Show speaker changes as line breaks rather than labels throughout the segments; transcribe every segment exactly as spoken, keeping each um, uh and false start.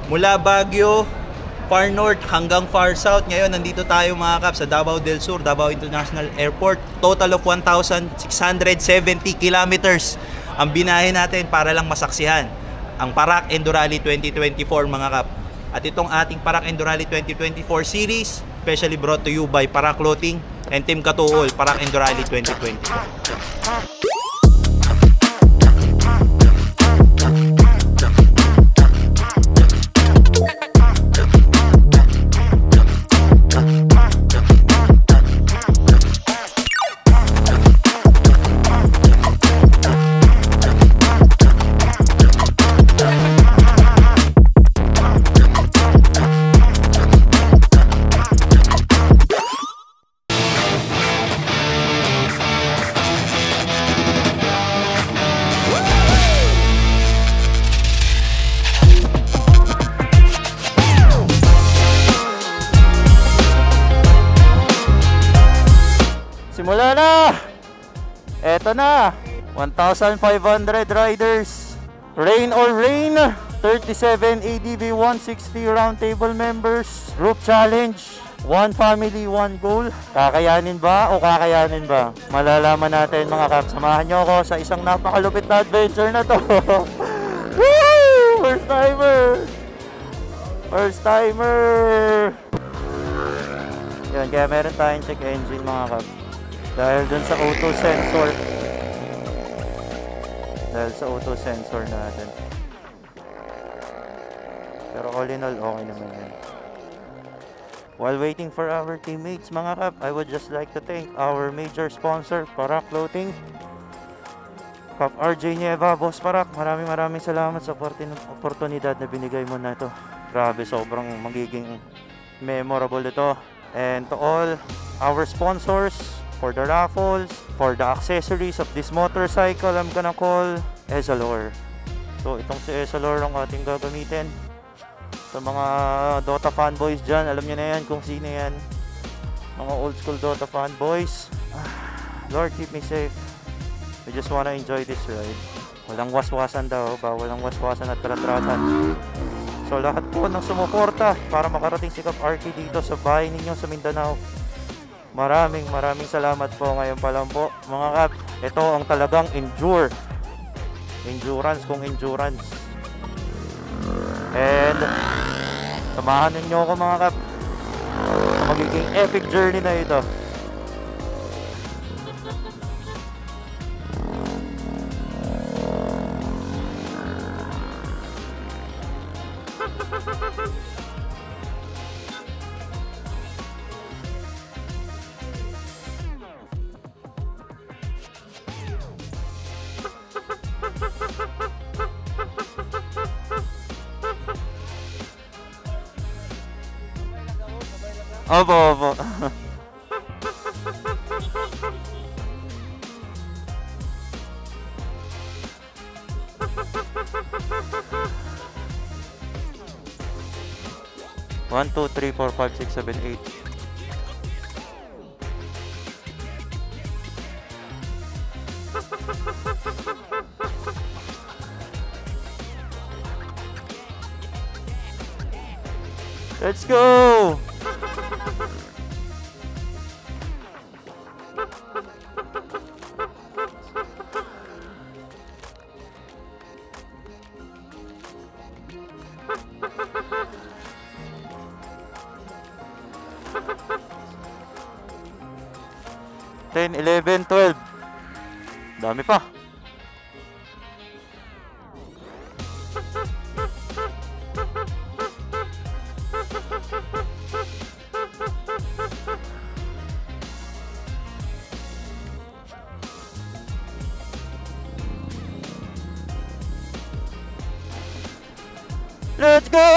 Mula Baguio, far north hanggang far south. Ngayon nandito tayo mga kap sa Davao del Sur, Davao International Airport. Total of one thousand six hundred seventy kilometers ang binahe natin para lang masaksihan ang Parak Endurally twenty twenty-four mga kap. At itong ating Parak Endurally twenty twenty-four series, specially brought to you by Parak Clothing and Team Katuol, Parak Endurally twenty twenty-four.
Simula na! Eto na! one thousand five hundred riders. Rain or rain, thirty-seven A D V one sixty roundtable members. Group challenge. One family, one goal. Kakayanin ba o kakayanin ba? Malalaman natin mga kap. Samahan nyo ako sa isang napakalupit na adventure na to. Woo! First timer! First timer! Yan, kaya meron tayong check engine mga kap. Dahil dun sa auto sensor. Dahil sa auto sensor natin. Pero all in all, okay naman yan. While waiting for our teammates, mga kap, I would just like to thank our major sponsor, Parak Clothing. Kap R J Nieva, Boss Parak, maraming maraming salamat sa oportunidad na binigay mo na ito. Grabe, sobrang magiging memorable ito. And to all our sponsors, for the raffles, for the accessories of this motorcycle, I'm gonna call Ezalor. So itong si Ezalor ang ating gagamitin. Sa mga Dota fanboys dyan, alam nyo na yan kung sino yan. Mga old school Dota fanboys. Lord, keep me safe. We just wanna enjoy this ride. Walang waswasan daw, ba? Walang waswasan at karatratan. So lahat po ng sumuporta para makarating si Kap Arky dito sa bahay ninyo sa Mindanao. Maraming maraming salamat po ngayon pa lang po mga kap. Ito ang talagang endure. Endurance kung endurance. And samahan ninyo ako mga kap sa magiging epic journey na ito. Opo, opo. One, two, three, four, five, six, seven, eight. Let's go! ten, eleven, twelve. Dami pa. Let's go!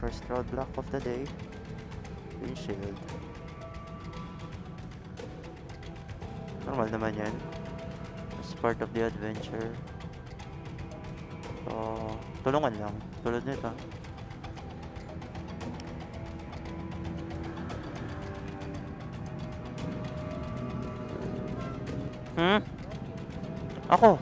First roadblock of the day. Windshield. Normal naman yan. It's part of the adventure. So, tulungan lang. Tulad nito. Hmm? Ako?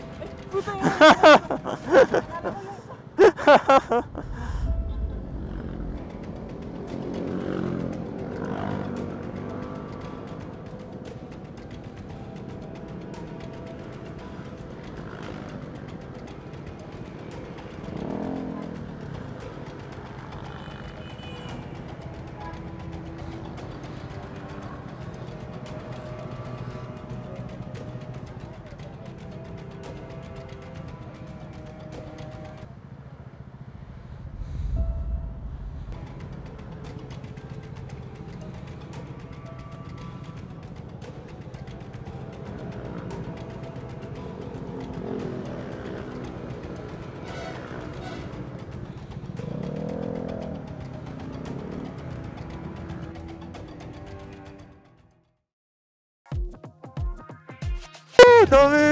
Dami!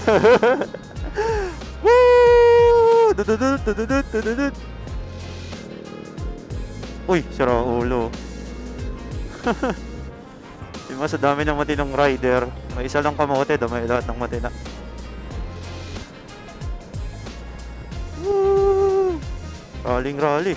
Woo! Dududut, dududut, dududut. Uy, sira ulo. Diba sa dami ng matinong rider, may isa lang kamote, damay lahat ng matina. Woo! Rolling rally.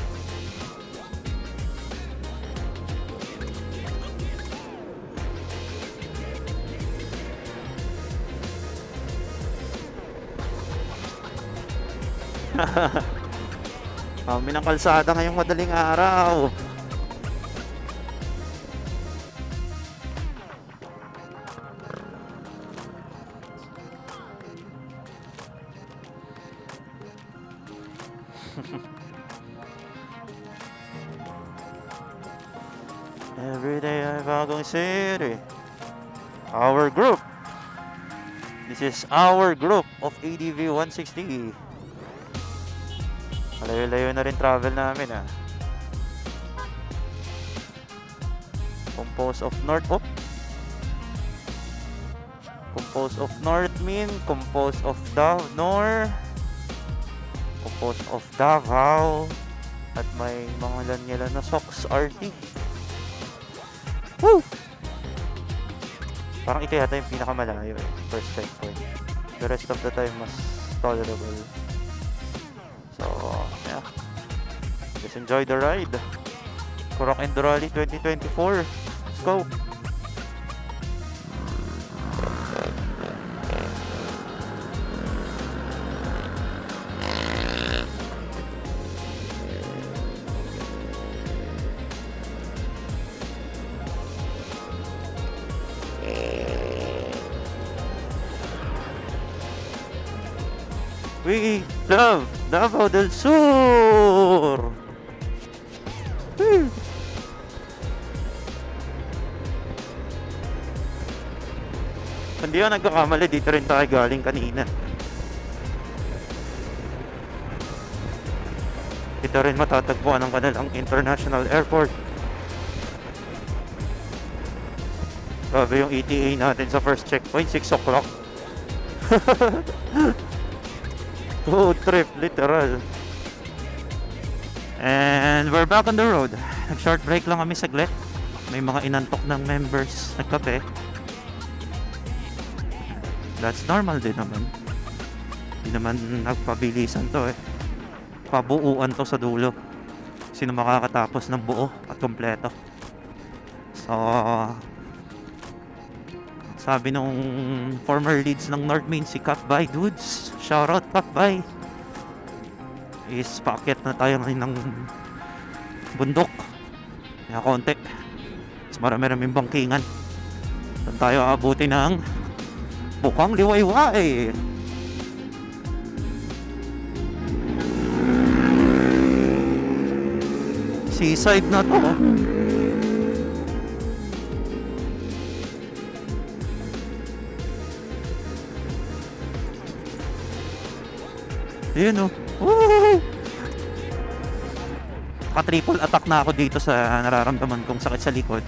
Kami ng kalsada ngayong madaling araw. Every day ay bagong city. Our group. This is our group of A D V one sixty. Malayo-layo na rin travel namin ah. Composed of North oh. Composed of North Min, composed of Davnor, composed of Davao, at may mga lanyalan na Sox R T. Woo! Parang ito yata yung pinakamalayo eh, first checkpoint. The rest of the time mas tolerable. So, yeah. Just enjoy the ride. Korok Enduro Rally twenty twenty-four. Let's go. We love Davao del Sur! Woo! Hindi ako nagkakamali, dito rin tayo galing kanina. Dito rin matatagpuan ang kanilang international airport. Grabe yung E T A natin sa first checkpoint, six o'clock. Road trip, literal. And we're back on the road. Nag-short break lang kami saglit. May mga inantok ng members nagkape. That's normal din naman. Hindi naman nagpabilisan to eh. Pabuuan to sa dulo. Sino makakatapos ng buo at kompleto. So, sabi nung former leads ng North Main, si Capbay Dudes, shoutout Capbay, is paakyat na tayo ngayon ng bundok kaya konti, mas marami-raming bangkingan. Doon tayo aabuti ng Bukang Liwayway. Seaside na to. Ayun o. Woo! naka-triple attack na ako dito sa nararamdaman kong sakit sa likod.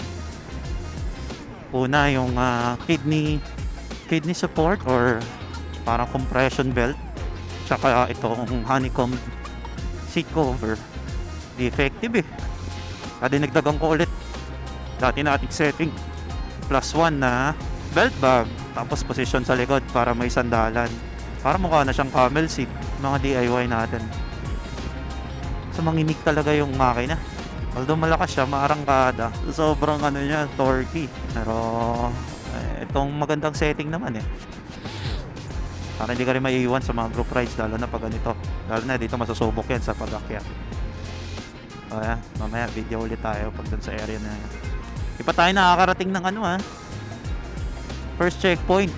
Una, yung uh, kidney kidney support or parang compression belt. Tsaka uh, itong honeycomb seat cover. Di effective eh. Kaya dinagdagan ko ulit. Dati nating setting. Plus one na belt bag. Tapos position sa likod para may sandalan. Para mukha na siyang camel seat. Mga D I Y natin. So manginig talaga yung makina. Although malakas siya, maarangkada. Sobrang ano niya, torquey. Pero eh, itong magandang setting naman eh. Para hindi ka rin maiiwan sa mga group rides, lalo na pag ganito. Lalo na dito masusubok yan sa pag-akyat. O yan, mamaya video ulit tayo pag dun sa area na yan. Di pa tayo nakakarating ng ano ha. First checkpoint.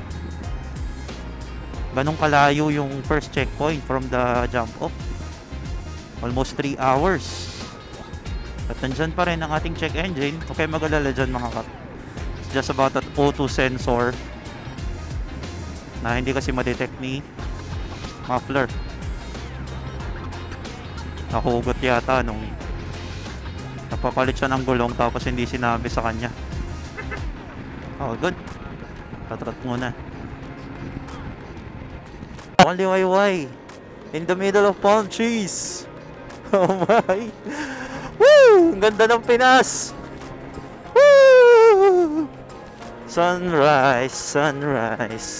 Ganong kalayo yung first checkpoint from the jump off. Almost three hours. At nandyan pa rin ang ating check engine. Okay, mag-alala dyan mga kap. It's just about that O two sensor na hindi kasi ma-detect ni muffler. Nahugot yata nung napapalit siya ng gulong tapos hindi sinabi sa kanya. Oh, good. Tatrat muna. Only Y Y in the middle of palm trees. Oh my. Woo! Ang ganda ng Pinas. Woo! Sunrise, sunrise.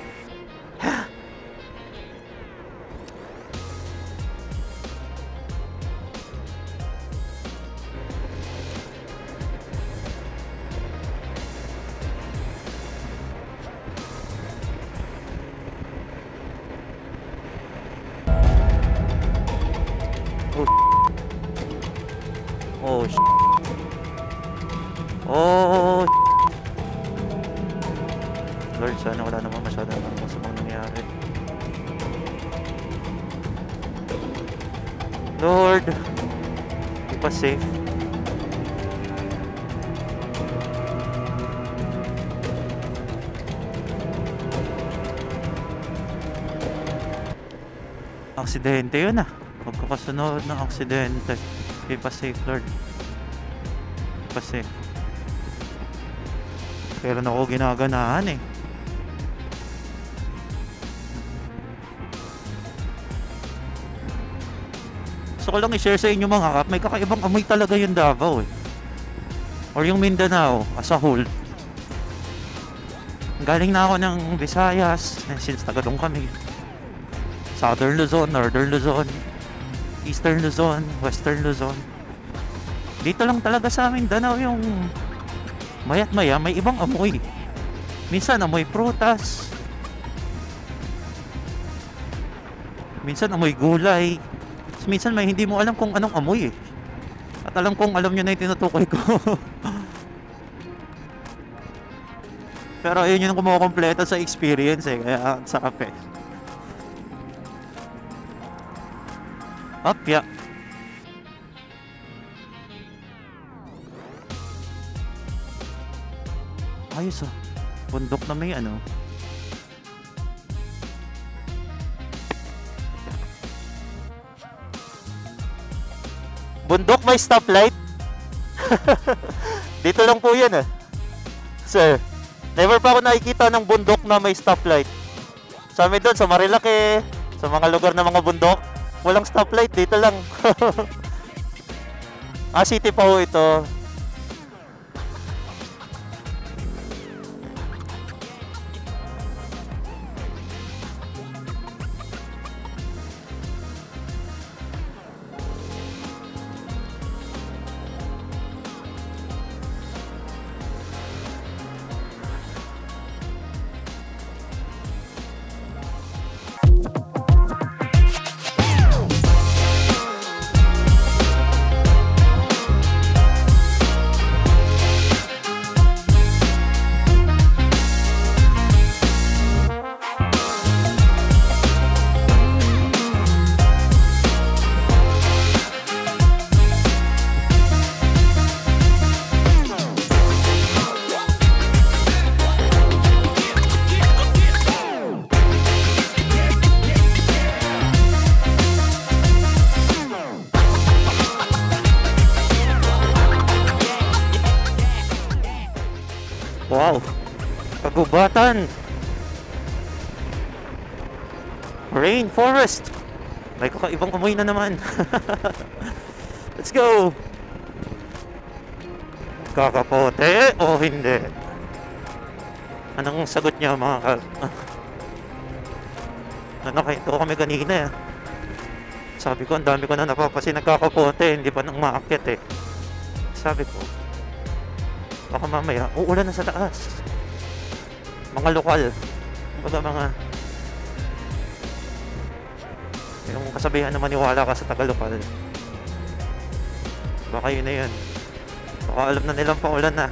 Oh, sh oh, Lord, sana wala naman masyadong masamang nangyari. Lord, di pa safe. Aksidente yun ah. Magkakasunod ng aksidente. Di pa safe, Lord. Di pa safe. Pero na ako ginaganahan eh. Gusto ko lang i-share sa inyo mga kap, may kakaibang amoy talaga yung Davao eh. Or yung Mindanao as a whole. Galing na ako ng Visayas, since taga doon kami. Southern Luzon, Northern Luzon, Eastern Luzon, Western Luzon. Dito lang talaga sa amin Mindanao yung mayat maya may ibang amoy. Minsan amoy prutas, minsan amoy gulay, minsan may hindi mo alam kung anong amoy eh. At alam kong alam nyo na yung tinutukoy ko. Pero ayun yung kumukompleto sa experience eh, kaya sa kape. Opya. Ayos ah. Bundok na may ano. Bundok may stoplight. Dito lang po yan ah. Sir, never pa ako nakikita ng bundok na may stoplight. Sa amin doon, sa Marilake, sa mga lugar na mga bundok, walang stoplight, dito lang. Ah, city pa ho ito. Sugatan. Rainforest. May kakaibang amoy na naman. Let's go. Kakapote o hindi? Anong sagot niya mga kal... Nakakaito kami kanina eh. Sabi ko, ang dami ko na napapasin nagkakapote, hindi pa nang maakyat eh. Sabi ko, baka mamaya, uulan na sa taas. Mga lokal. Baga mga... Yung kasabihan na maniwala ka sa taga-lokal. Baka yun na yun. Baka alam na nilang paulan na.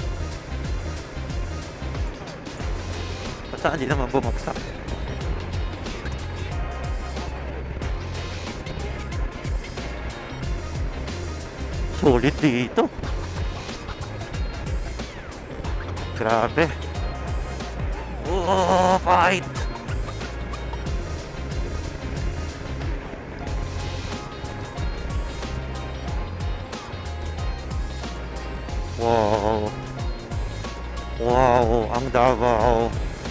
Basta hindi naman bumagsak. Solid dito. Grabe. Oh, fight! Wow. Wow, ang Davao.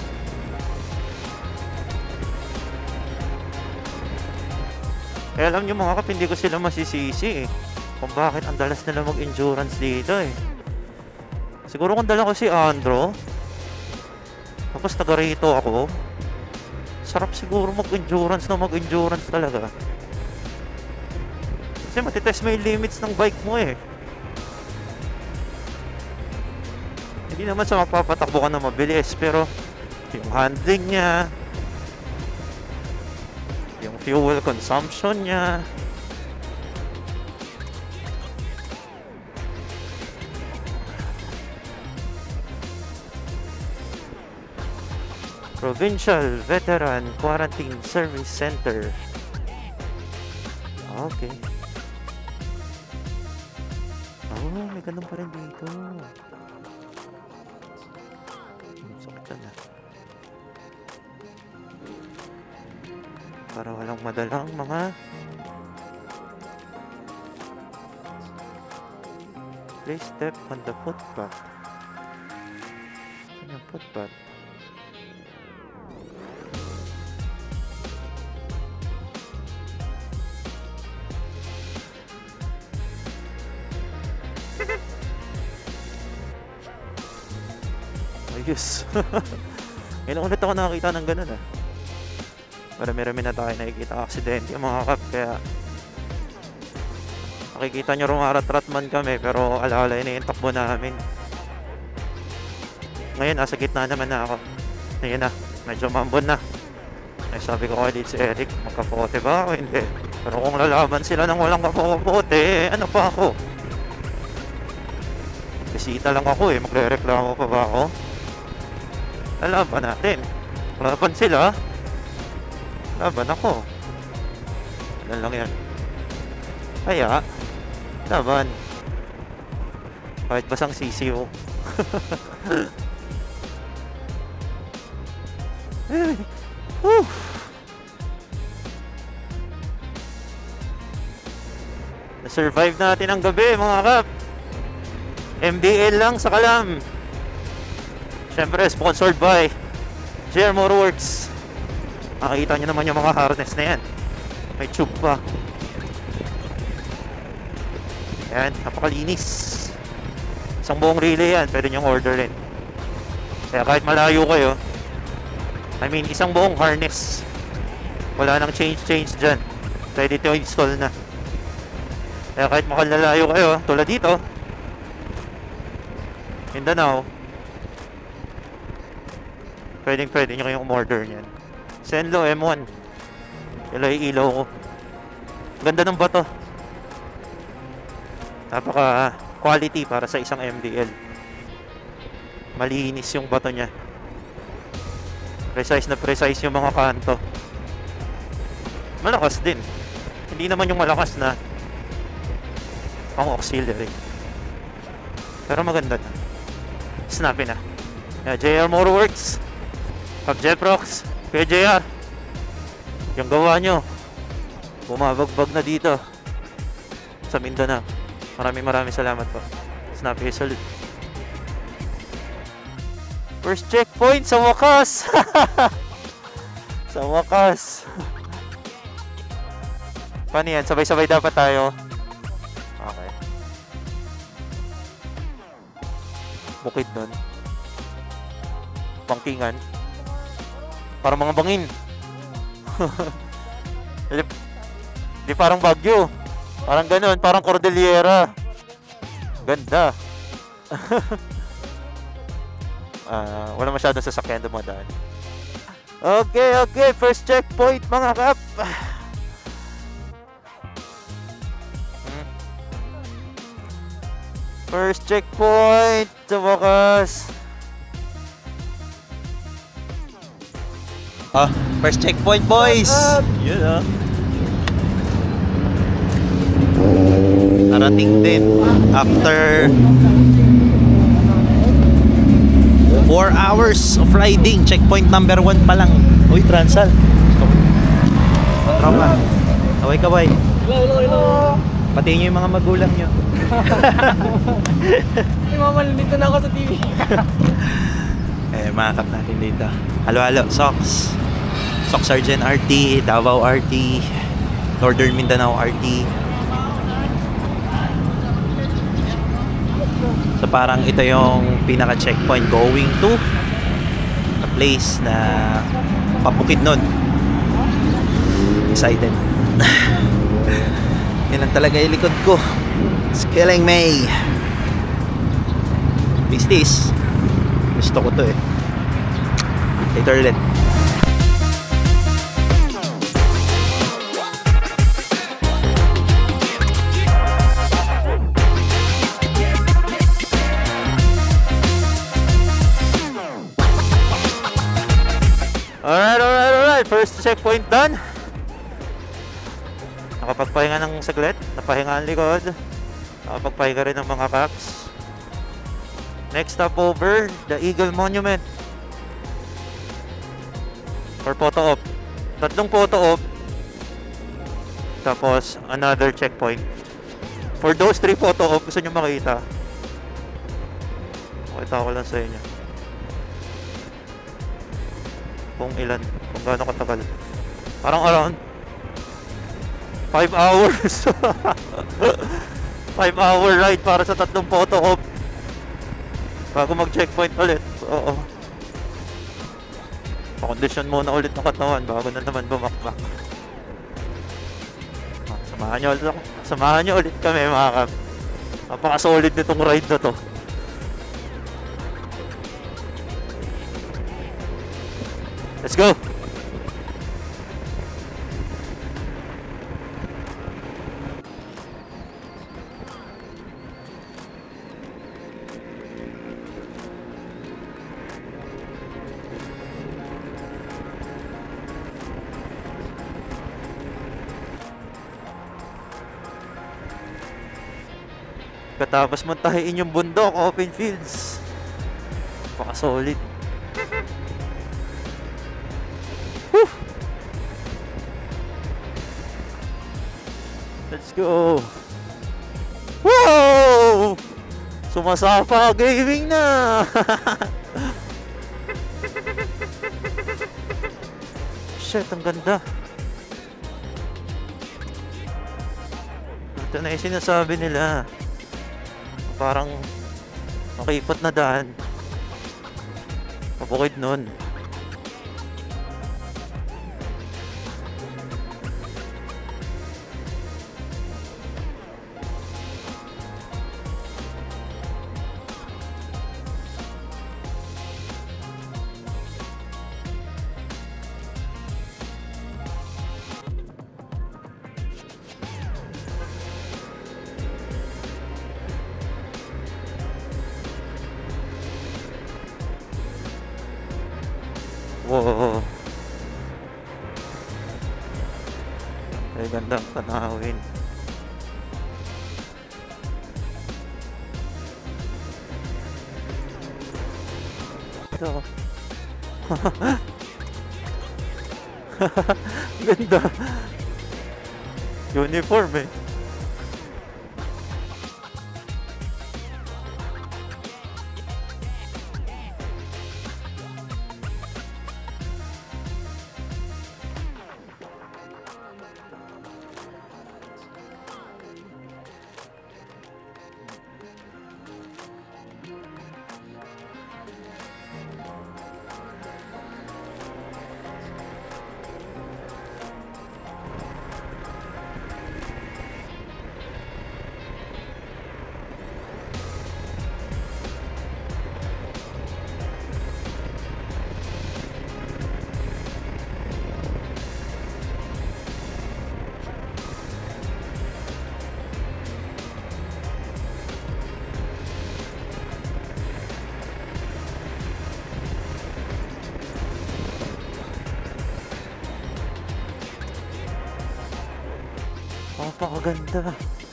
Eh, alam nyo mga kap, hindi ko sila masisisi eh. Kung bakit ang dalas nila mag-endurance dito eh. Siguro kung dala ko si Andro, tapos taga rito ako, sarap siguro mag-endurance na mag-endurance talaga. Kasi matitest mo yung limits ng bike mo eh. Hindi naman sa magpapatakbo ka na mabilis, pero yung handling niya, yung fuel consumption niya, Provincial Veteran Quarantine Service Center. Okay. Oh, may ganun pa rin dito. Sakta na. Para walang madalang mga place step on the footpath. Ano yung footpath? Ayos. Ngayon ulit ako nakakita ng ganun ah. Marami-rami na tayo nakikita aksidente mga kap. Kaya makikita nyo rumarat-ratman kami, pero alaala na yung takbo namin. Ngayon nasa gitna naman na ako. Ngayon na, medyo mambon na. Ay sabi ko kay si Eric, magkapote ba ako? Hindi. Pero kung lalaban sila ng walang kapote, eh, ano pa ako? Bisita lang ako eh, magre-reklamo pa ba ako? Lalaban natin. Laban sila. Laban ako. Ano lang yan. Kaya, laban. Kahit basang sisiw. Ay, whew. Na-survive natin ang gabi mga kap. M D L lang sa Kalam. Siyempre, sponsored by J R Motorworks. Makikita nyo naman yung mga harness na yan. May tube pa. Yan, napakalinis. Isang buong relay yan, pwede nyong orderin. Kaya kahit malayo kayo, I mean, isang buong harness. Wala nang change-change dyan. Ready to install na. Kaya kahit makalalayo kayo, tulad dito, Mindanao, pwedeng pwede nyo kayong umorder nyan. Senlo M one. Ilo yung ilaw ko. Ganda ng bato. Napaka quality para sa isang M D L. Malinis yung bato nya. Precise na precise yung mga kanto. Malakas din. Hindi naman yung malakas na pang auxiliary. Pero maganda na. Snappy na. Yeah, J R Motorworks, Pag Jeprox, Kuya J R, yung gawa nyo bumabagbag na dito sa Mindanao. Maraming maraming salamat po. Snappy salute. First checkpoint sa wakas. Sa wakas. Paano yan? Sabay-sabay dapat tayo. Okay. Bukid nun. Pangkingan. Parang mga bangin. di, di parang Baguio. Parang ganun. Parang Cordillera. Ganda. uh, wala masyadong sasakyan dumadaan. Okay, okay. First checkpoint mga kap. First checkpoint sa wakas.
Ah, first checkpoint, boys. Yun ah. Narating din after four hours of riding. Checkpoint number one pa lang. Uy, Transal. Tropa. Kaway-kaway.
Hello, hello, hello.
Pati nyo yung mga magulang nyo.
Hey, mama, nandito na ako sa T V.
Eh, makakap natin dito. Halo-halo, Sox. Sox Sergeant R T, Davao R T, Northern Mindanao R T. So parang ito yung pinaka-checkpoint going to a place na papukid nun. Excited. Yan lang talaga yung likod ko. It's killing me. Pistis. Gusto ko to eh. Later ulit.
Alright, alright, alright. First checkpoint done. Nakapagpahinga ng saglit. Napahinga ang likod. Nakapagpahinga rin ng mga caps. Next stop over, the Eagle Monument. For photo op. Tatlong photo op. Tapos, another checkpoint. For those three photo op, gusto nyo makita. Makita ko lang sa inyo. Kung ilan, kung gaano katagal. Parang around five hours. five hour ride para sa tatlong photo op. Bago mag-checkpoint ulit. Oo. Pa-condition muna ulit ng katawan bago na naman bumakbak. Ah, samahan nyo ulit, samahan nyo ulit kami mga kap. Napaka-solid nitong ride na to. Let's go! Katapos montahin yung bundok, open fields. Napaka-solid. Whew! Let's go! Whoa! Sumasapa gaming na! Shit, ang ganda. Ito na yung sinasabi nila. Parang makipot na daan. Pabukid nun. Wow. Ay, gandang tanawin. Ito. Ganda. Uniform eh. Napakaganda.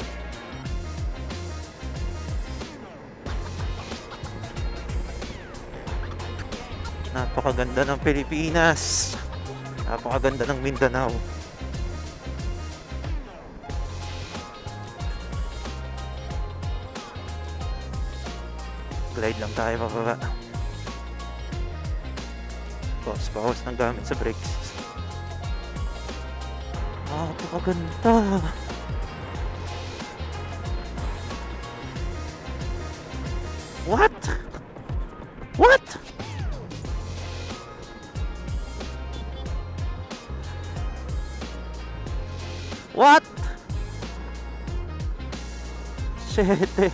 Napakaganda ng Pilipinas. Napakaganda ng Mindanao. Glide lang tayo pababa. Bawas-bawas ng gamit sa brakes. Napakaganda. What? What? What? Shit eh.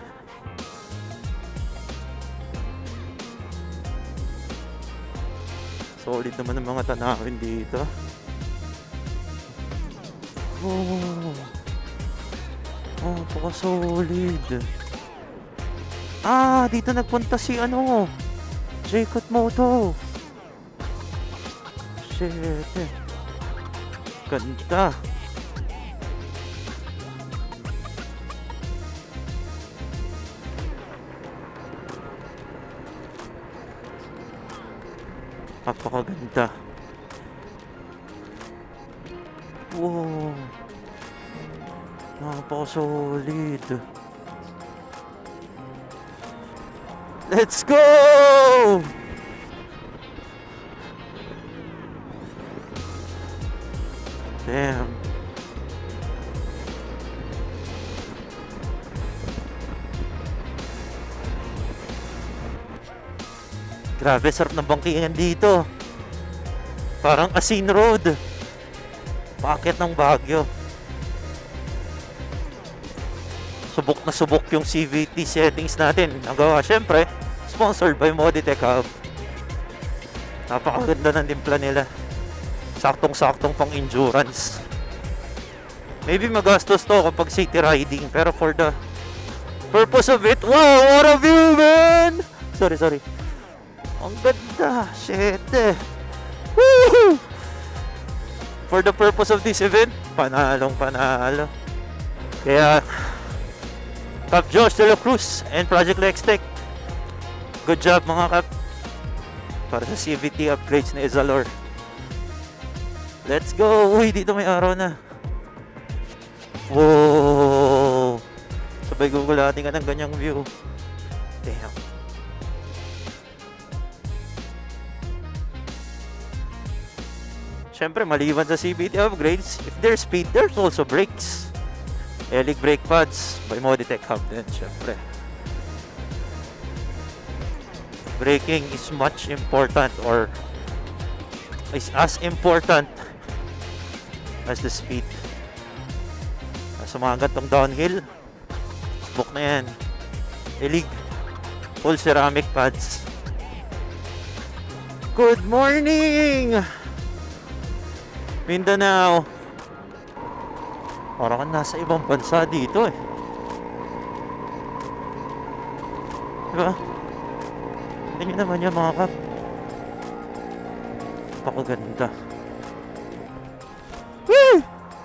Solid naman ang mga tanawin dito. Oh. Oh, paka-solid. Ah, dito nagpunta si ano, Jacob Moto. Shit eh. Ganda. Napakaganda. Wow. Napaka-solid. Let's go! Damn. Grabe, sarap ng bangkingan dito. Parang Asin Road. Paakyat ng Baguio. Subok na subok yung C V T settings natin. Ang gawa, syempre, sponsored by Moditech Hub. Napakaganda ng timpla nila. Saktong-saktong pang endurance. Maybe magastos to kapag city riding, pero for the purpose of it, wow, what a view, man! Sorry, sorry. Ang ganda, shit eh. Woo! For the purpose of this event, panalong panalo. Kaya, Cap Josh De La Cruz and Project Lextech, good job mga Cap. Para sa C V T upgrades na Izalor. Let's go! Uy, dito may araw na. Wow! Sabay gugulating ka ng ganyang view. Damn. Siyempre, maliban sa C V T upgrades, if there's speed, there's also brakes. Elig brake pads by Moditech Hub din, siyempre. Braking is much important or is as important as the speed. Sa mga gantong downhill, subok na yan. Elig, full ceramic pads. Good morning! Mindanao. Parang nasa ibang bansa dito eh. Diba? Tingnan naman yan mga Kap. Napakaganda. Woo!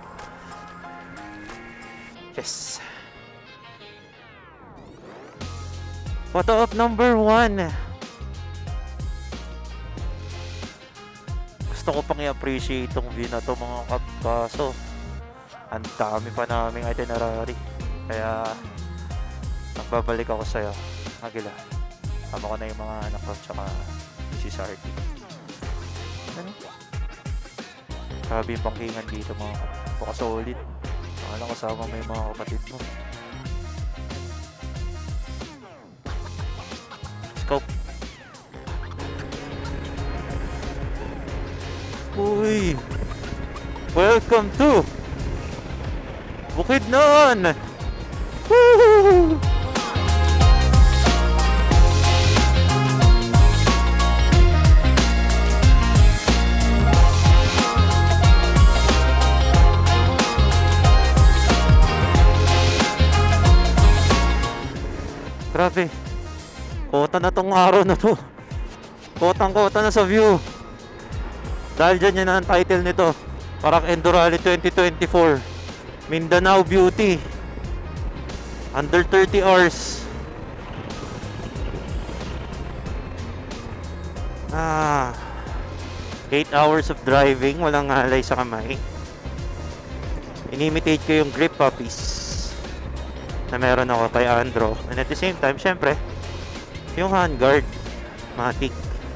Yes. Photo op number one. Gusto ko pang i-appreciate itong view na to mga Kap. Kaso ang dami pa naming itinerary. Kaya nagbabalik ako sa'yo, Agila. Sama ko na yung mga anak ko tsaka si Sarty. Ano? Sabi yung pangkingan dito mga Kap. Baka solid. Akala ko kasama mo yung mga kapatid mo. Scope. Uy! Welcome to Bukidnon! Woo! Grabe. Kota na tong araw na to. Kotang-kota na sa view. Dahil dyan yan ang title nito. Parang Endurali twenty twenty-four. Mindanao Beauty. Under thirty hours. Ah, eight hours of driving, walang alay sa kamay. Inimitate ko yung grip puppies na meron ako kay Andro. And at the same time, syempre, yung handguard, matik.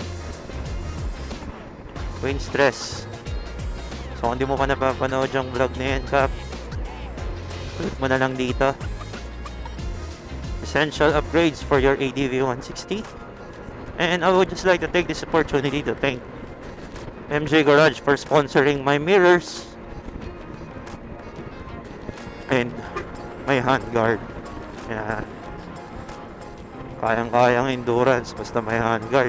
Queen stress. So kung di mo pa napapanood yung vlog na yan, Kap, click mo na lang dito. Essential upgrades for your A D V one sixty. And I would just like to take this opportunity to thank M J Garage for sponsoring my mirrors and my handguard. Yeah. Kayang-kayang endurance basta may handguard.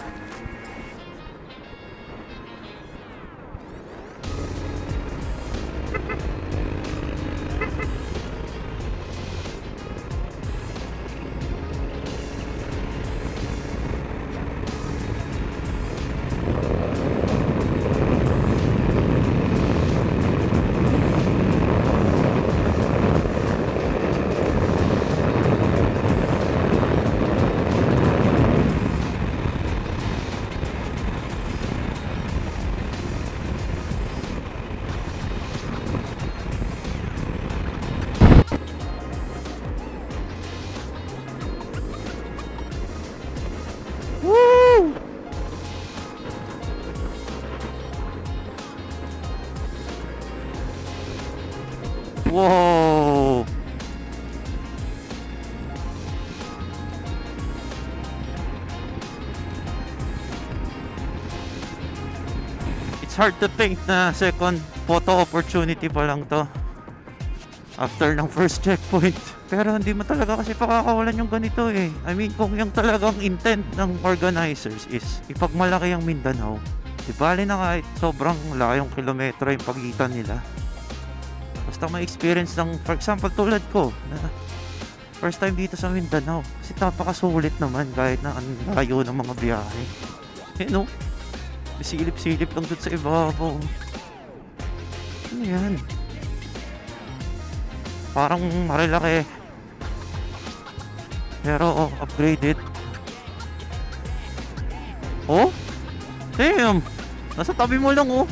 Whoa! It's hard to think na second photo opportunity pa lang to after ng first checkpoint. Pero hindi mo talaga kasi pakakawalan yung ganito eh. I mean, kung yung talagang intent ng organizers is ipagmalaki ang Mindanao, di bali na kahit sobrang layong kilometro yung pagitan nila. Basta may experience ng, for example, tulad ko, na first time dito sa Mindanao. Kasi napakasulit naman kahit na ang layo ng mga biyahe. Eh no, silip-silip lang dun sa ibabaw. Ano yan? Parang marilaki. Pero oh, upgraded. Oh? Damn! Nasa tabi mo lang oh.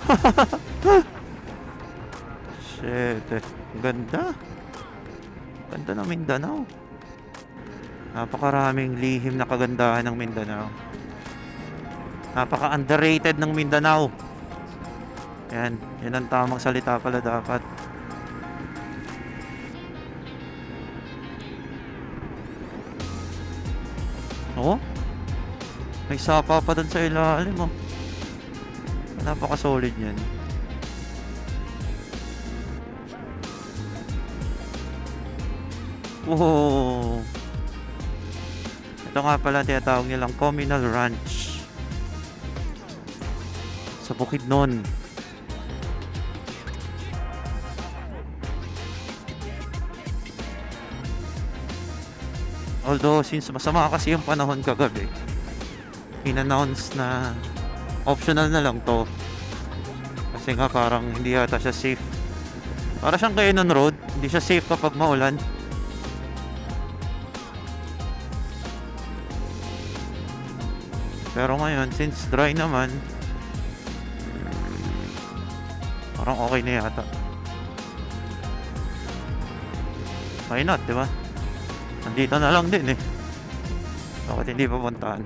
Shit, eh. Ganda. Ganda ng Mindanao. Napakaraming lihim na kagandahan ng Mindanao. Napaka-underrated ng Mindanao. Yan. Yan ang tamang salita pala dapat. Oh? May sapa pa dun sa ilalim, oh. Napaka-solid yan. Wow. Ito nga pala tinatawag nilang Communal Ranch sa Bukidnon. Although since masama kasi yung panahon kagabi, in-announce na optional na lang to kasi nga parang hindi yata siya safe. Para siyang Cannon Road, hindi siya safe kapag maulan. Pero ngayon, since dry naman, parang okay na yata. Why not, diba? Nandito na lang din eh. Bakit hindi papuntahan?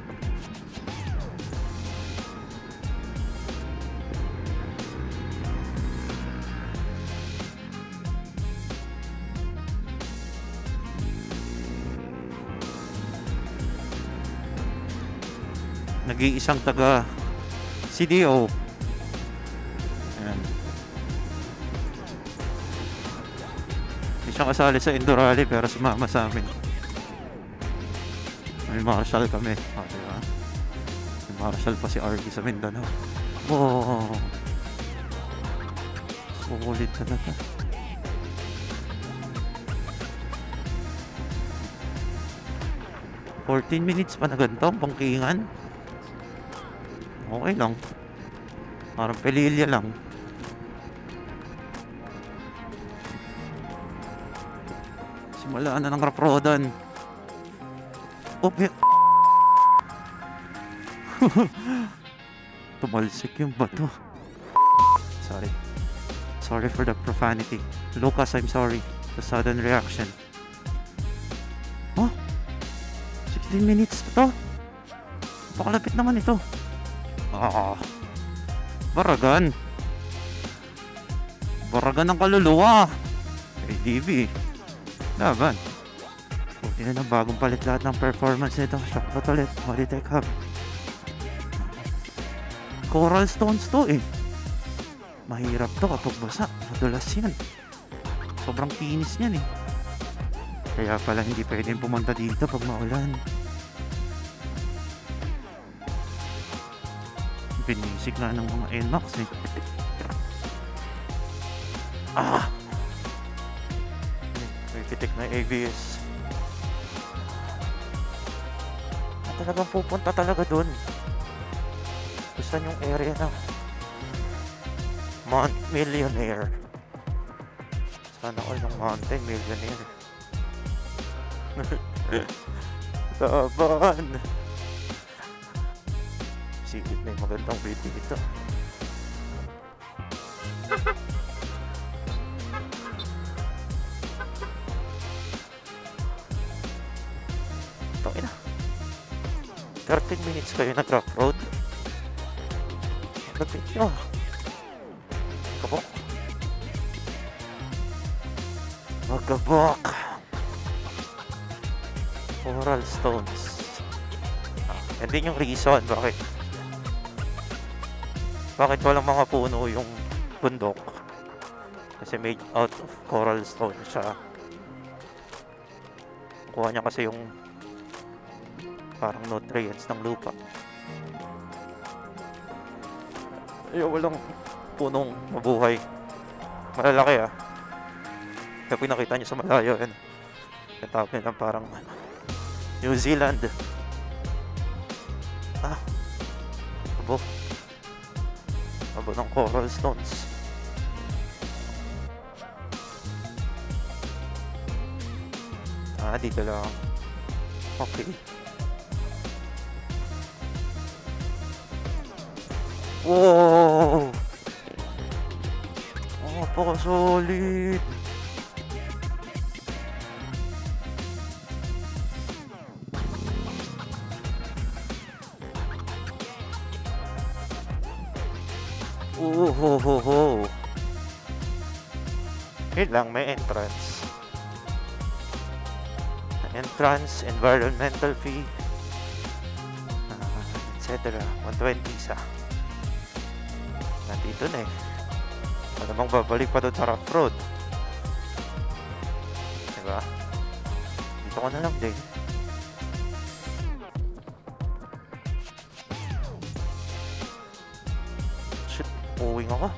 Nag-iisang taga C D O. Ayan. Hindi siya kasali sa Indorale pero sumama sa amin. May marshal kami. Oh, diba? May marshal pa si R V sa Mindanao. Wow. Sulit na na. fourteen minutes pa na ganito ang pangkingan. Okay lang. Parang pelilya lang. Simula na ng raprodan. Oh, may... Tumalsik yung bato. Sorry. Sorry for the profanity. Lucas, I'm sorry. The sudden reaction. Oh? sixteen minutes na to? Pakalapit naman ito. Ah. Baragan. Baragan ng kaluluwa. A D B. Laban. Buti na ng bagong palit lahat ng performance nito. Shot ulit. Molitech Hub. Coral stones to eh. Mahirap to kapag basa. Madulas yan. Sobrang kinis niyan eh. Kaya pala hindi pwedeng pumunta dito pag maulan. Binisik na ng mga N MAX eh. Ah! May pitik na A B S. Ah, talagang pupunta talaga dun. Gusto yung area na Mount Millionaire. Sana all ng Mountain Millionaire. Laban! Sigit na yung magandang video ito. Ito na. thirteen minutes kayo nag-rock road. Lapit nyo. Magabok. Magabok. Coral stones. Ah, yan din yung reason bakit bakit walang mga puno yung bundok. Kasi made out of coral stone siya. Kuha niya kasi yung parang nutrients ng lupa. Ayaw, walang punong mabuhay. Malalaki ah. Kaya pinakita nyo sa malayo yan. Katawag nila parang New Zealand. Ah. Abo. Abo ng coral stones. Ah, dito lang. Okay. Wow! Oh, napaka-solid! Oh, ho, ho, ho. Yun lang, may entrance. Entrance, environmental fee, uh, et cetera. one twenty sa. Nandito na eh. Malamang babalik pa doon sa rough road. Diba? Dito ko na lang din. Shit, uwing ako.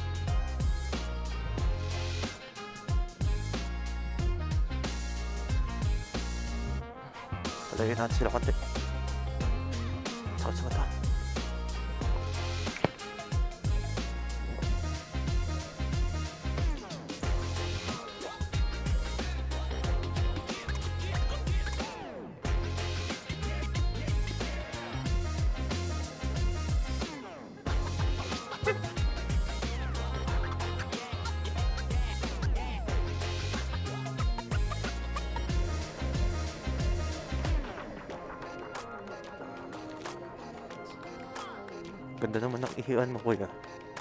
Palayin natin sila konti. Sakit sa mata. Ganda naman ng ihian mo, kuya.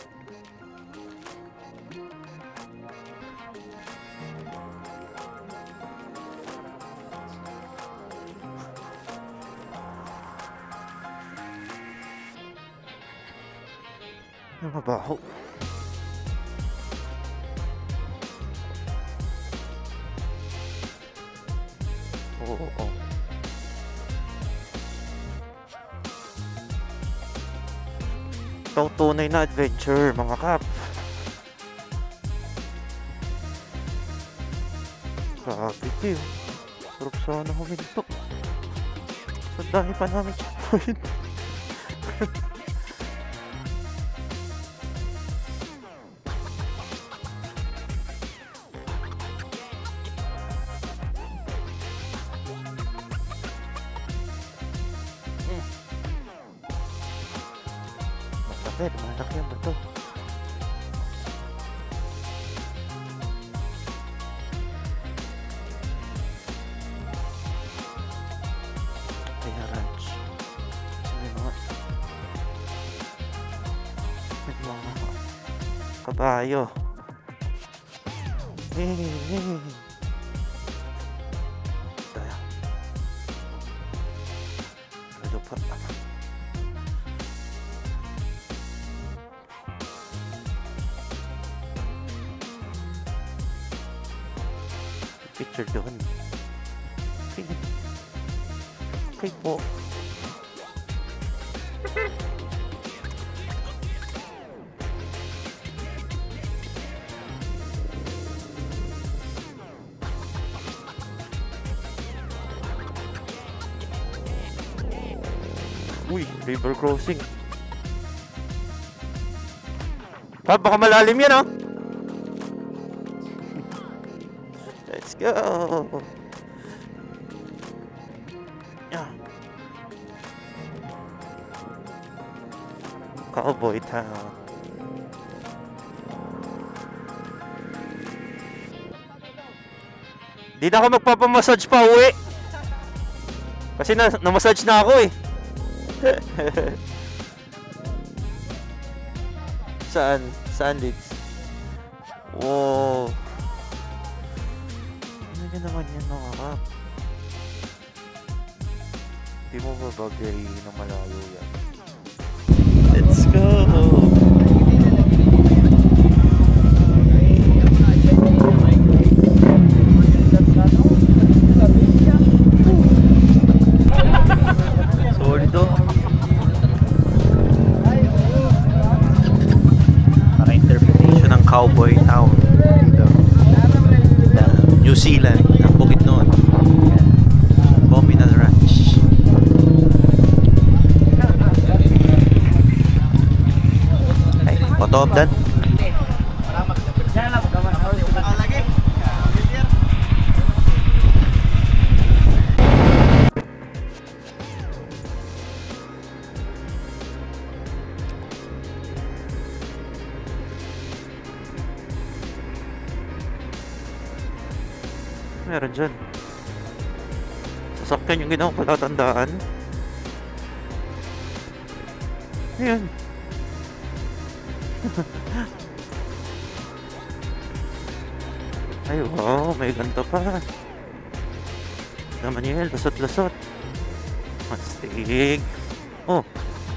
Ano mabaho? Oo, oo. Itong tunay na adventure, mga kap. Grabe kayo. Sarap sana huminto. Sa dami pa namin checkpoint. Eh, lumalaki ba to? Kaya ranch. May mga... May mga... Kabayo. Hey, hey. Tayo. Ano pa? Picture doon. Okay. Okay po. Uy, river crossing. Pa, baka malalim yan, ah. Let's go. Yeah. Cowboy town. Di na ako magpapamassage pa uwi. Kasi na na-massage na ako eh. Saan? Saan, Lids? Wow. Ano na naman yan, mga kap? Di mo ba bagay na malayo yan? Let's go! Solid oh. Para-interpretation ng Cowboy Town dito. New Zealand, ang bukid noon. Communal Ranch. Ay, photo of that. Meron dyan. Sasakyan yung ginawang palatandaan. Ayan. Ay, wow. May ganito pa. Naman yun. Lusot-lusot. Mastig. Oh.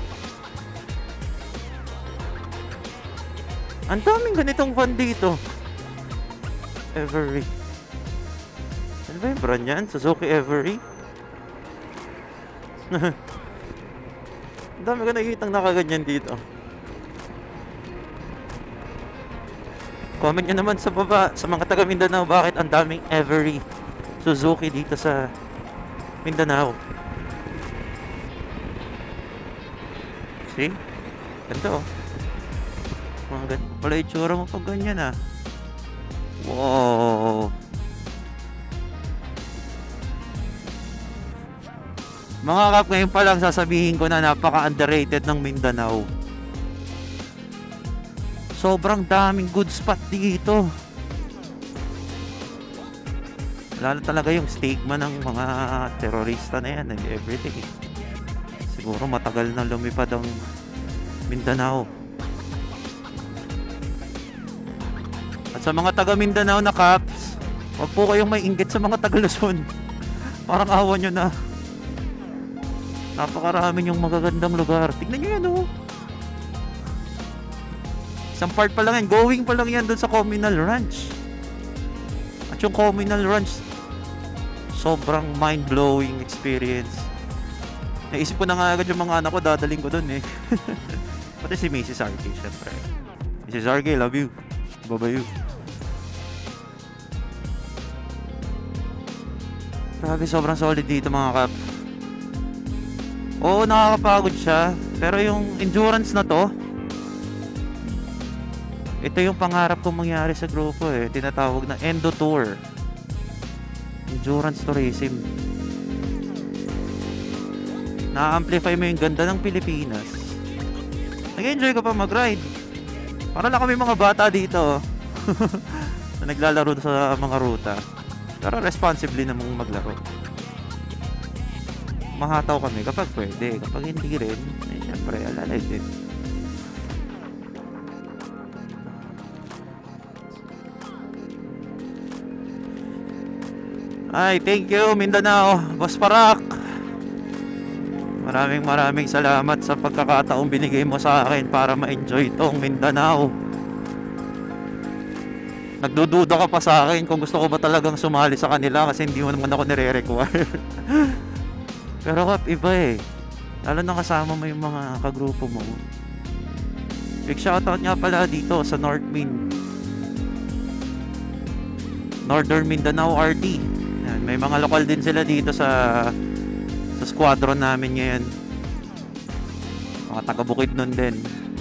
Ang daming ganitong van dito. Every. Ano ba yung brand yan? Suzuki Every? Ang dami ko nakikitang nakaganyan dito. Comment nyo naman sa baba, sa mga taga Mindanao, bakit ang daming Every Suzuki dito sa Mindanao. See? Ganda oh. Mga gan wala itsura mo pag ganyan ah. Wow. Mga kap, ngayon pa lang sasabihin ko na napaka-underrated ng Mindanao. Sobrang daming good spot dito. Lalo talaga yung stigma ng mga terorista na yan and everything. Siguro matagal na lumipad ang Mindanao. At sa mga taga Mindanao na kaps, wag po kayong may inggit sa mga taga Luzon. Parang awa nyo na. Napakarami yung magagandang lugar. Tignan nyo yan oh. Isang part pa lang yan. Going pa lang yan dun sa Communal Ranch. At yung Communal Ranch, sobrang mind-blowing experience. Naisip ko na nga agad yung mga anak ko, dadaling ko dun eh. Pati si Missus R K syempre. Missus R K, love you. Babayu. Grabe, sobrang solid dito mga kap. Oo, nakakapagod siya. Pero yung endurance na to, ito yung pangarap kong mangyari sa grupo eh. Tinatawag na Endo Tour. Endurance tourism. Na-amplify mo yung ganda ng Pilipinas. nag-enjoy ka pa mag-ride. Para lang kami mga bata dito na naglalaro sa mga ruta. Pero responsibly namang maglaro. Mahataw kami kapag pwede. Kapag hindi rin, eh, syempre, alalay din. Ay, thank you Mindanao, Boss Parak. Maraming maraming salamat sa pagkakataong binigay mo sa akin para ma-enjoy tong Mindanao. Nagdududa ka pa sa akin kung gusto ko ba talagang sumali sa kanila kasi hindi mo naman ako nire-require. Pero kap, iba eh. Lalo na kasama mo yung mga kagrupo mo. Big shoutout nga pala dito sa North Min. Northern Mindanao R T. Yan, may mga lokal din sila dito sa sa squadron namin ngayon. Mga taga-Bukid nun din.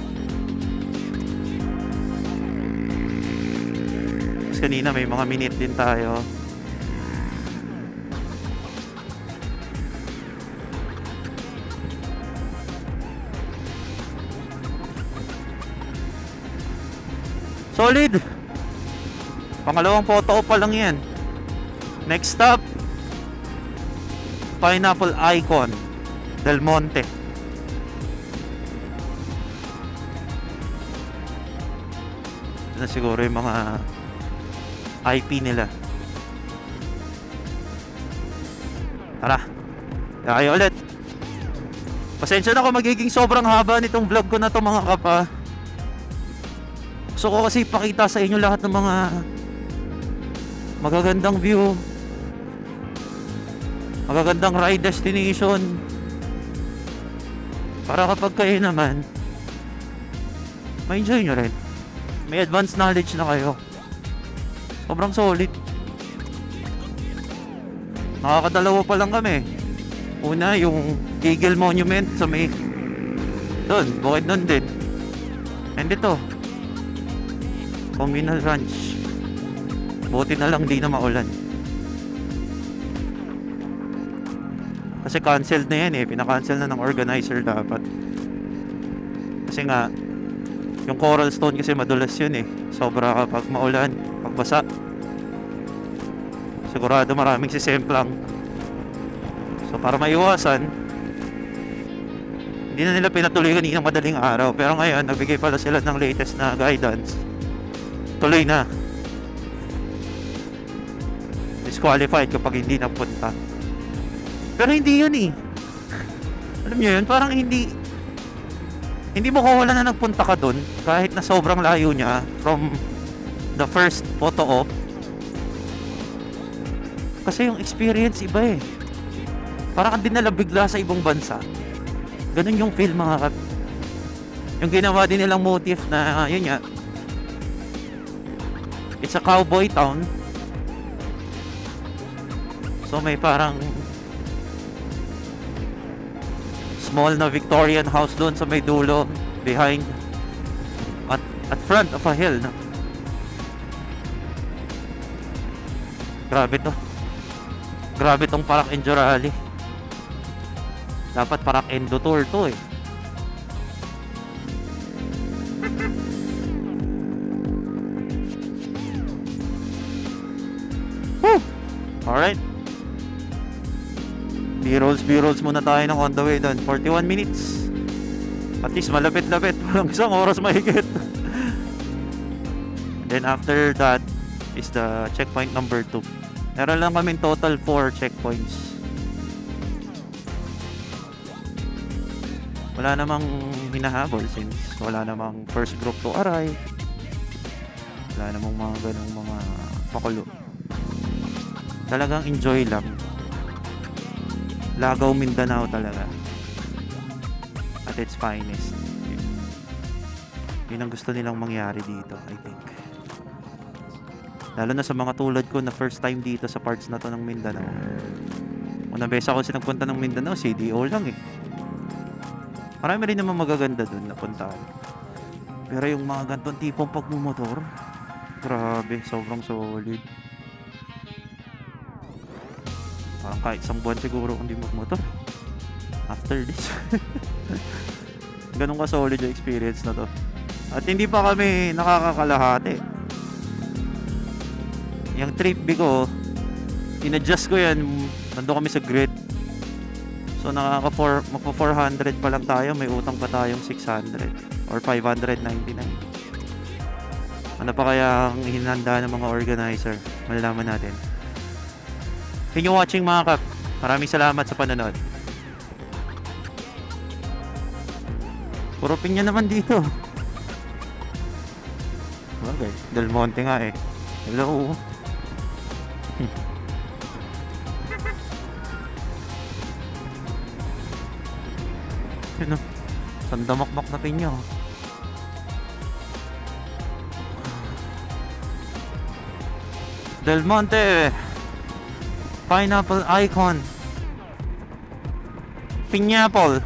Tapos kanina may mga minute din tayo. Solid! Pangalawang photo pa lang yan. Next stop, Pineapple Icon Del Monte. Ito na siguro yung mga I P nila. Tara, tayo ulit. Pasensya na kung magiging sobrang haba nitong vlog ko na to mga kapa. Gusto ko kasi ipakita sa inyo lahat ng mga magagandang view, magagandang ride destination, para kapag kayo naman ma-enjoy nyo rin. May advanced knowledge na kayo. Sobrang solid. Nakakadalawa pa lang kami. Una yung Eagle Monument sa may doon, bukid doon din. And ito Communal Ranch. Buti na lang di na maulan. Kasi cancelled na yan eh. Pinakancel na ng organizer dapat. Kasi nga yung Coral Stone kasi madulas yun eh. Sobra kapag maulan, pagbasa. Sigurado maraming sisemplang. So para maiwasan, hindi na nila pinatuloy kanina madaling araw. Pero ngayon nagbigay pala sila ng latest na guidance. Tuloy na. Disqualified kapag hindi napunta. Pero hindi yun eh. Alam nyo yun, parang hindi hindi mo kawala na nagpunta ka dun kahit na sobrang layo niya from the first photo op. Kasi yung experience iba eh. Parang ka dinala bigla sa ibang bansa. Ganun yung feel mga kat. Yung ginawa din nilang motif na yun nga, it's a cowboy town. So may parang small na Victorian house doon sa may dulo, behind at, at front of a hill, no? Grabe to. Grabe tong Parak Enjo Rally. Dapat Parak Endo Tour to eh. Woo! Alright. B-rolls, B-rolls muna tayo ng on the way doon. forty-one minutes. At least malapit-lapit. Walang isang oras mahigit. Then after that is the checkpoint number two. Meron lang kami total four checkpoints. Wala namang hinahabol since wala namang first group to arrive. Wala namang mga ganong mga pakulo. Talagang enjoy lang. Lagaw Mindanao talaga at its finest. Yun ang gusto nilang mangyari dito, I think. Lalo na sa mga tulad ko na first time dito sa parts na to ng Mindanao. Unang beses ako sinagpunta ng Mindanao, C D O lang eh. Marami rin naman magaganda dun na puntahan. Pero yung mga gantong tipong pagmumotor, grabe, sobrang solid. Parang kahit isang buwan siguro kung di magmotor after this. Ganun ka solid yung experience na to. At hindi pa kami nakakakalahati. Yung trip B ko, in-adjust ko yan, nandun kami sa grid. So nakaka magpa four hundred pa lang tayo, may utang pa tayong six hundred or five ninety-nine. Ano pa kaya ang hinanda ng mga organizer? Malalaman natin. Thank you watching mga kap. Maraming salamat sa panonood. Puro pinya naman dito. Okay, Del Monte nga eh. Hello. Yun o. Sandamakmak na pinya. Del Monte. Pineapple icon. Pineapple.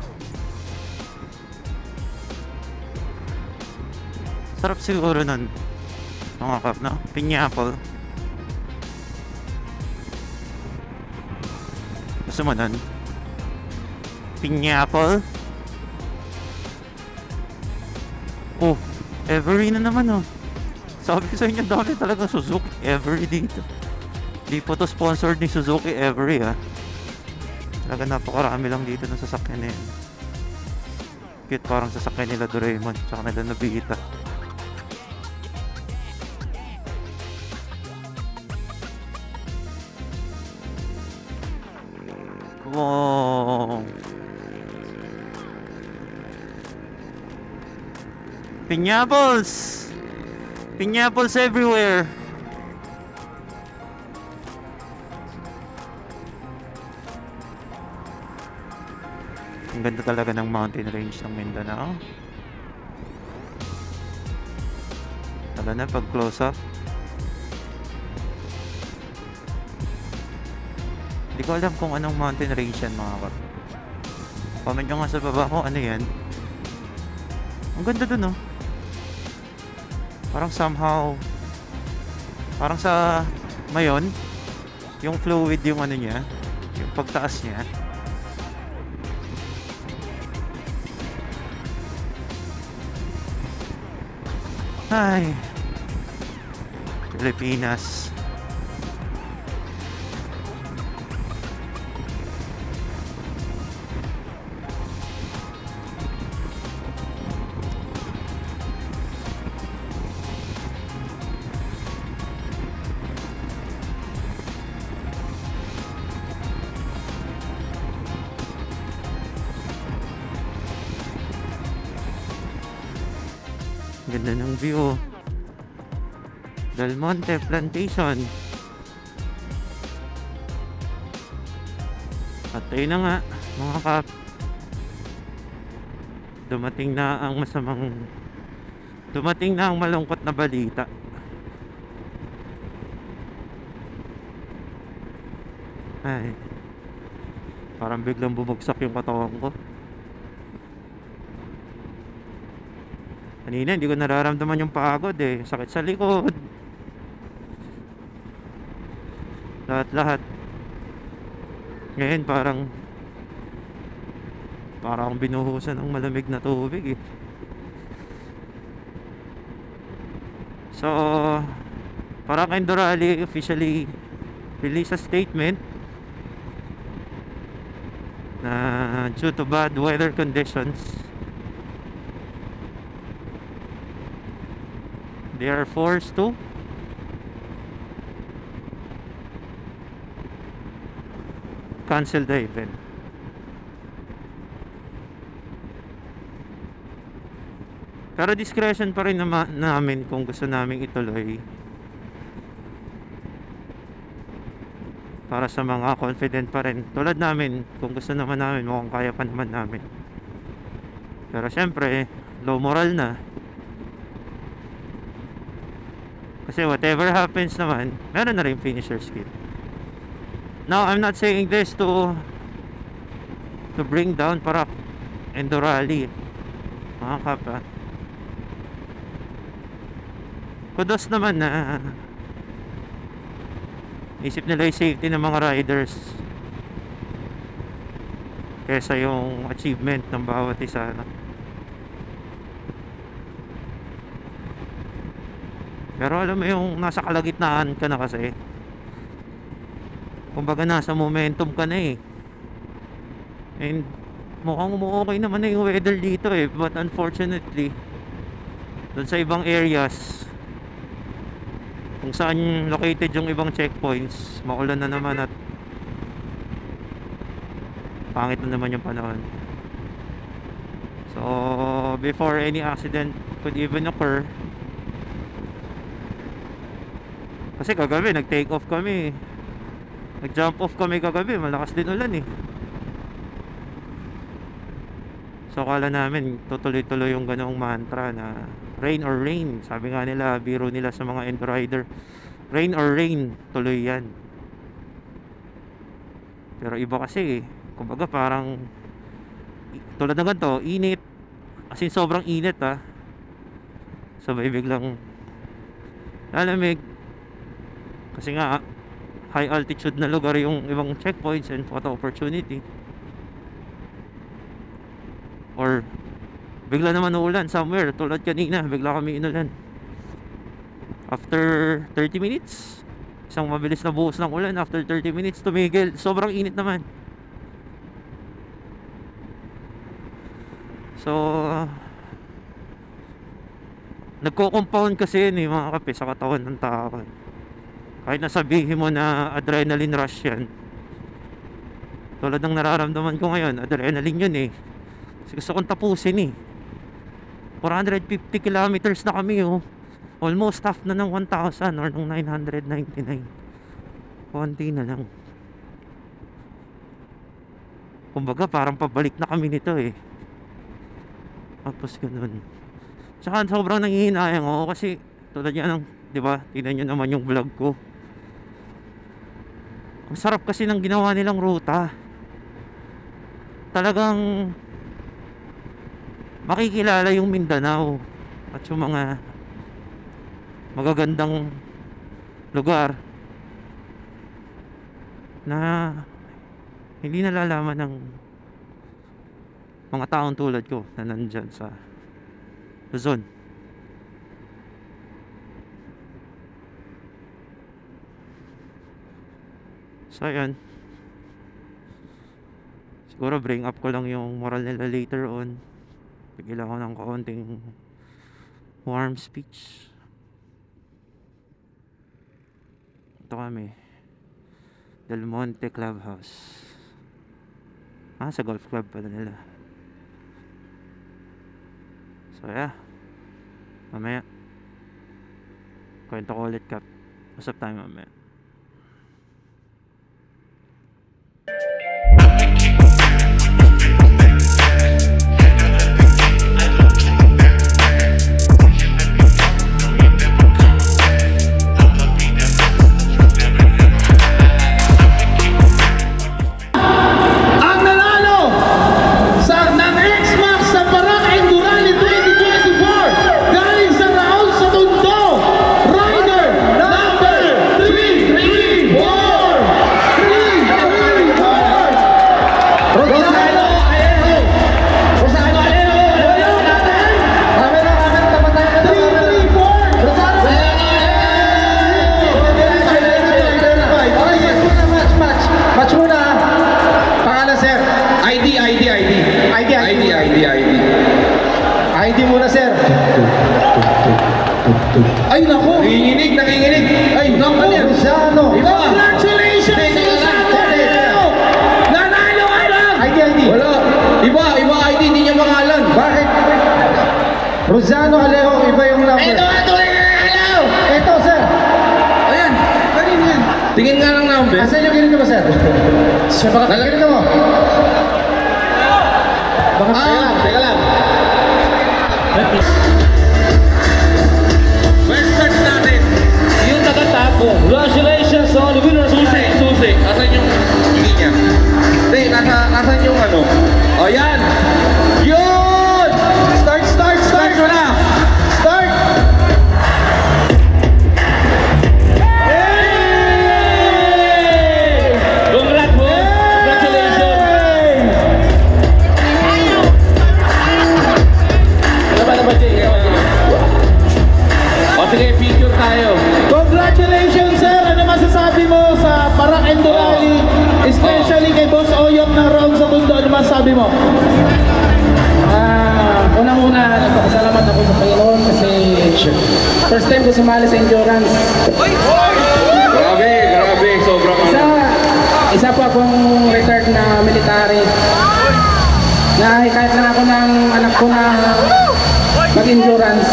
Sarap siguro nun. Mga kap, no? Pineapple. Gusto mo nun? Pineapple. Oh, Every na naman oh. Sabi ko sa inyo, dami talaga Suzuki Every dito. Di po to sponsored ni Suzuki Every ha. Talaga napakarami lang dito ng sasakyan na yun. Cute, parang sasakyan nila Doraemon tsaka nila Nobita. Wow. Pineapples! Pineapples everywhere! Ang ganda talaga ng mountain range ng Mindanao. Tala na pag close up. Hindi ko alam kung anong mountain range yan mga kap. Comment nyo nga sa baba kung ano yan. Ang ganda dun oh. Parang somehow parang sa Mayon yung fluid yung ano niya, yung pagtaas niya. Ay, Pilipinas. Ganda ng view. Del Monte Plantation. At ayun na nga mga kap, dumating na ang masamang dumating na ang malungkot na balita. Ay, parang biglang bumagsak yung katawan ko. Kanina hindi ko nararamdaman yung pagod eh. Sakit sa likod. Lahat-lahat. Ngayon parang parang binuhusan ng malamig na tubig eh. So, parang Endurali officially release a statement na due to bad weather conditions they are forced to cancel the event. Pero discretion pa rin nama, namin kung gusto namin ituloy para sa mga confident pa rin tulad namin. Kung gusto naman namin, mukhang kaya pa naman namin. Pero syempre low moral na. Kasi whatever happens naman, meron na rin finisher's kit. Now, I'm not saying this to to bring down para Endurali. Mga kapa. Kudos naman na isip nila yung safety ng mga riders kesa yung achievement ng bawat isa. Pero alam mo yung nasa kalagitnaan ka na kasi. Kumbaga nasa momentum ka na eh. And mukhang umuokay naman na yung weather dito eh. But unfortunately, dun sa ibang areas kung saan located yung ibang checkpoints, maulan na naman at pangit na naman yung panahon. So before any accident could even occur, kasi kagabi nag take off kami, nag jump off kami kagabi, malakas din ulan eh. So akala namin tutuloy-tuloy yung ganong mantra na rain or rain. Sabi nga nila, biro nila sa mga end rider, rain or rain, tuloy yan. Pero iba kasi eh, kumbaga parang tulad ng ganito, init, as in sobrang init ah, sabay biglang lalamig kasi nga high altitude na lugar yung ibang checkpoints and photo opportunity. Or bigla naman uulan somewhere, tulad kanina, bigla kami inulan. After thirty minutes, isang mabilis na buhos ng ulan, after thirty minutes tumigil, sobrang init naman. So nagko-compound kasi yun eh, mga kape, sa katawan ng tao. Kahit nasabihin mo na adrenaline rush yan, tulad ng nararamdaman ko ngayon, adrenaline yun eh. Kasi gusto kong tapusin eh. four hundred fifty kilometers na kami oh. Almost half na ng one thousand or ng nine hundred ninety-nine. Konti na lang. Kumbaga parang pabalik na kami nito eh. Tapos ganun. Tsaka sobrang nangihinayang ako kasi tulad yan ng, di ba, tingnan nyo naman yung vlog ko. Ang sarap kasi ng ginawa nilang ruta. Talagang makikilala yung Mindanao at yung mga magagandang lugar na hindi nalalaman ng mga taong tulad ko na nandyan sa Luzon. So ayan, siguro bring up ko lang yung moral nila later on. Bigil ako ng kaunting warm speech. Ito kami, Del Monte Clubhouse. Ah, sa golf club pala nila. So yeah, mamaya kwento ko ulit, Kap. Usap tayo mamaya.
Ay naku! Nanginginig, nanginginig! Ay naku! Rosano! Congratulations! Rosano! Nanalo ka lang! I D, I D! Wala! Iba, iba I D, hindi niya pangalan! Bakit? Rosano Alejo, iba yung number. Ito, ito, ito! Ito, sir! Ayan! Kanino yan? Tingin nga lang number. Asan yung ganito ba, sir? Sir, baka ganito mo? Baka teka lang, teka lang. Congratulations on the winner. Susi, susi. Asan yung higi niya? Hindi, nasa, nasan yung ano? O yan! Yun! Start, start, start! Start na! Start! Hey! Congrats mo! Congratulations! masasabi mo?
Ah, unang-una, nagpapasalamat ako sa Panginoon kasi first time ko sumali sa endurance.
Grabe, grabe, sobrang
Isa,
ano.
isa pa akong retired na military. Na kahit lang ako ng anak ko na mag-endurance.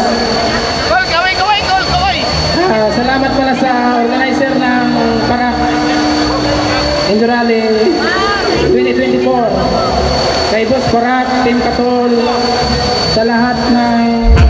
Ah, salamat pala sa organizer ng Parak Endurale twenty twenty-four. Kay Boss Parak, Team Katol, sa lahat ng